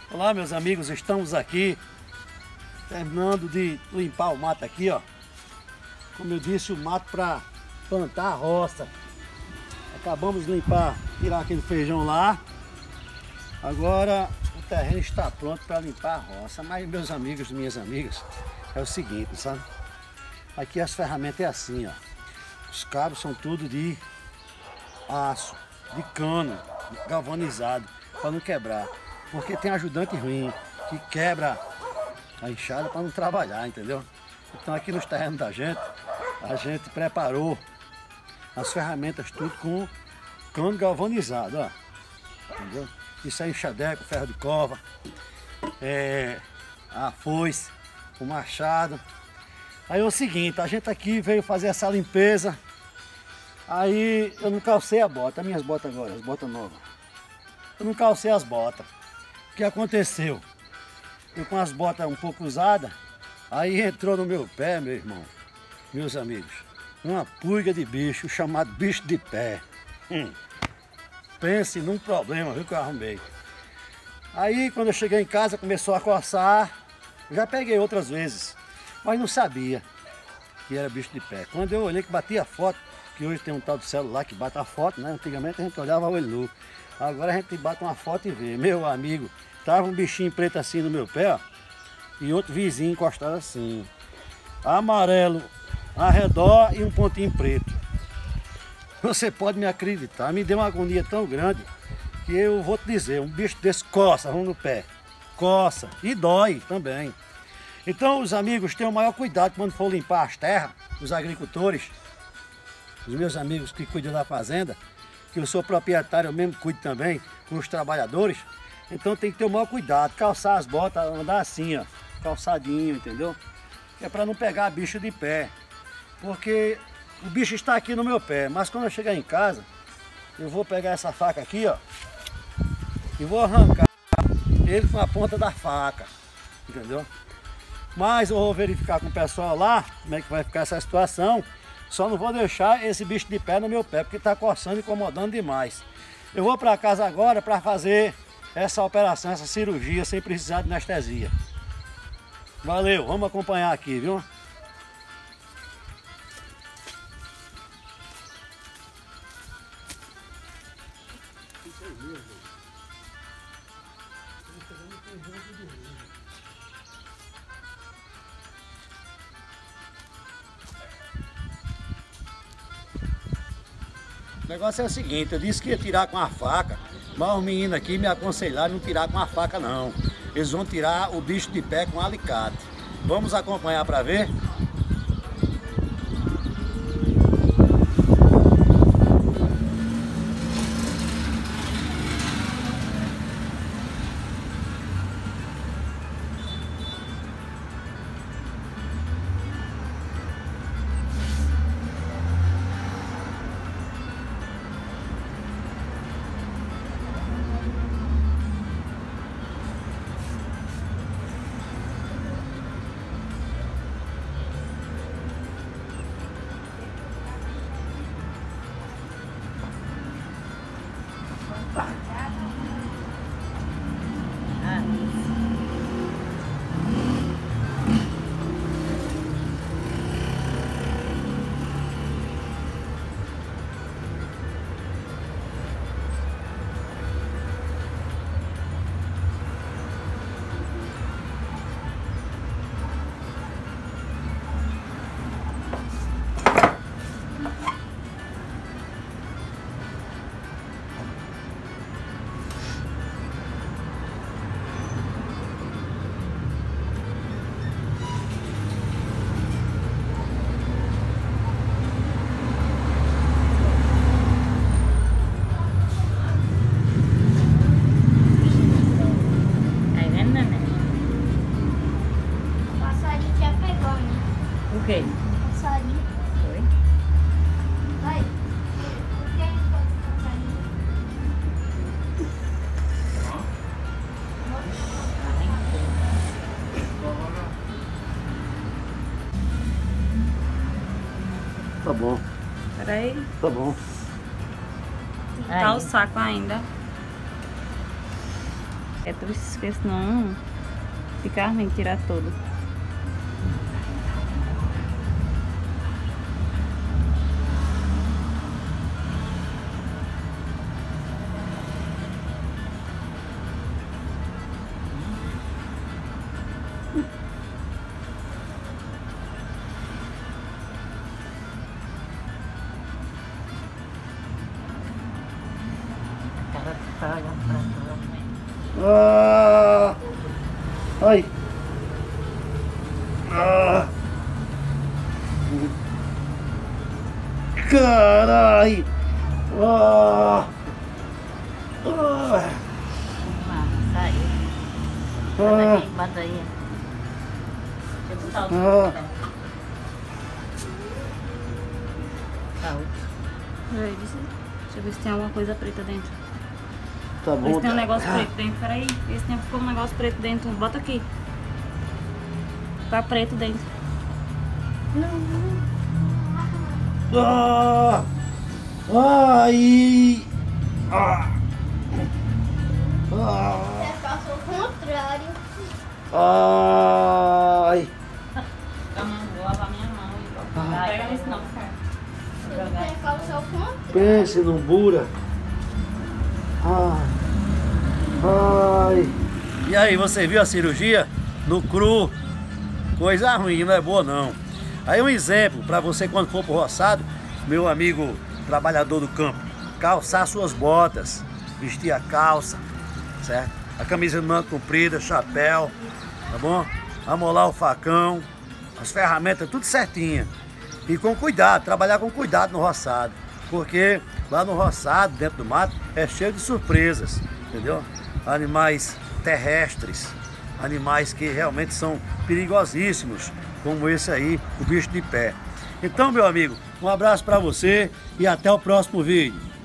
Olá, meus amigos, estamos aqui terminando de limpar o mato aqui, ó. Como eu disse, o mato para plantar a roça. Acabamos de limpar, tirar aquele feijão lá. Agora o terreno está pronto para limpar a roça. Mas, meus amigos e minhas amigas, é o seguinte, sabe? Aqui as ferramentas é assim, ó. Os cabos são tudo de aço, de cano, galvanizado, para não quebrar. Porque tem ajudante ruim que quebra a enxada para não trabalhar, entendeu? Então aqui nos terrenos da gente, a gente preparou as ferramentas tudo com cano galvanizado, ó. Entendeu? Isso é enxadeco, ferro de cova, a foice, o machado. Aí é o seguinte, a gente aqui veio fazer essa limpeza. Aí eu não calcei a bota, as minhas botas agora, as botas novas. Eu não calcei as botas. O que aconteceu? Eu com as botas um pouco usadas, aí entrou no meu pé, meu irmão, meus amigos, uma pulga de bicho chamado bicho de pé. Pense num problema, viu, que eu arrumei. Aí quando eu cheguei em casa começou a coçar, já peguei outras vezes, mas não sabia que era bicho de pé. Quando eu olhei que batia a foto, que hoje tem um tal de celular que bate a foto, né? Antigamente a gente olhava o olho nu. Agora a gente bate uma foto e vê. Meu amigo, tava um bichinho preto assim no meu pé, ó, e outro vizinho encostado assim. Amarelo ao redor e um pontinho preto. Você pode me acreditar, me deu uma agonia tão grande que eu vou te dizer, um bicho desse coça, no pé. Coça e dói também. Então os amigos tenham o maior cuidado quando for limpar as terras, os agricultores, os meus amigos que cuidam da fazenda, que eu sou proprietário, eu mesmo cuido também, com os trabalhadores. Então tem que ter o maior cuidado, calçar as botas, andar assim, ó, calçadinho, entendeu? É para não pegar bicho de pé, porque o bicho está aqui no meu pé, mas quando eu chegar em casa, eu vou pegar essa faca aqui, ó, e vou arrancar ele com a ponta da faca, entendeu? Mas eu vou verificar com o pessoal lá, como é que vai ficar essa situação. Só não vou deixar esse bicho de pé no meu pé, porque está coçando e incomodando demais. Eu vou para casa agora para fazer essa operação, essa cirurgia, sem precisar de anestesia. Valeu, vamos acompanhar aqui, viu? O negócio é o seguinte, eu disse que ia tirar com a faca, mas os meninos aqui me aconselharam não tirar com a faca não. Eles vão tirar o bicho de pé com alicate. Vamos acompanhar para ver? Ok. Passarinho. Foi. Vai. Tá bom, Peraí, tá bom. tá o saco ainda. É triste, porque senão fica ruim tirar tudo. Ah, ai. Ah. Carai. Ah. Ah. Saiu. Ah. Bota aí. Deixa eu botar o Ah. Deixa eu ver se tem alguma coisa preta dentro. Tá bom. Esse tem um negócio preto dentro, peraí. Esse tem ficou um negócio preto dentro. Bota aqui. Tá preto dentro. Ah. Ai. Ah. Ah. Você passou o contrário. Ai. Vou lavar minha mão e não pega nisso não, cara. Você calçou o contrário. Pense no bura. Ai. Ai. E aí, você viu a cirurgia? No cru. Coisa ruim, não é boa não. Aí um exemplo para você quando for pro roçado, meu amigo trabalhador do campo, calçar suas botas, vestir a calça, certo? A camisa de manga comprida, chapéu, tá bom? Amolar o facão, as ferramentas tudo certinha. E com cuidado, trabalhar com cuidado no roçado. Porque lá no roçado, dentro do mato, é cheio de surpresas, entendeu? Animais terrestres, animais que realmente são perigosíssimos, como esse aí, o bicho de pé. Então, meu amigo, um abraço para você e até o próximo vídeo.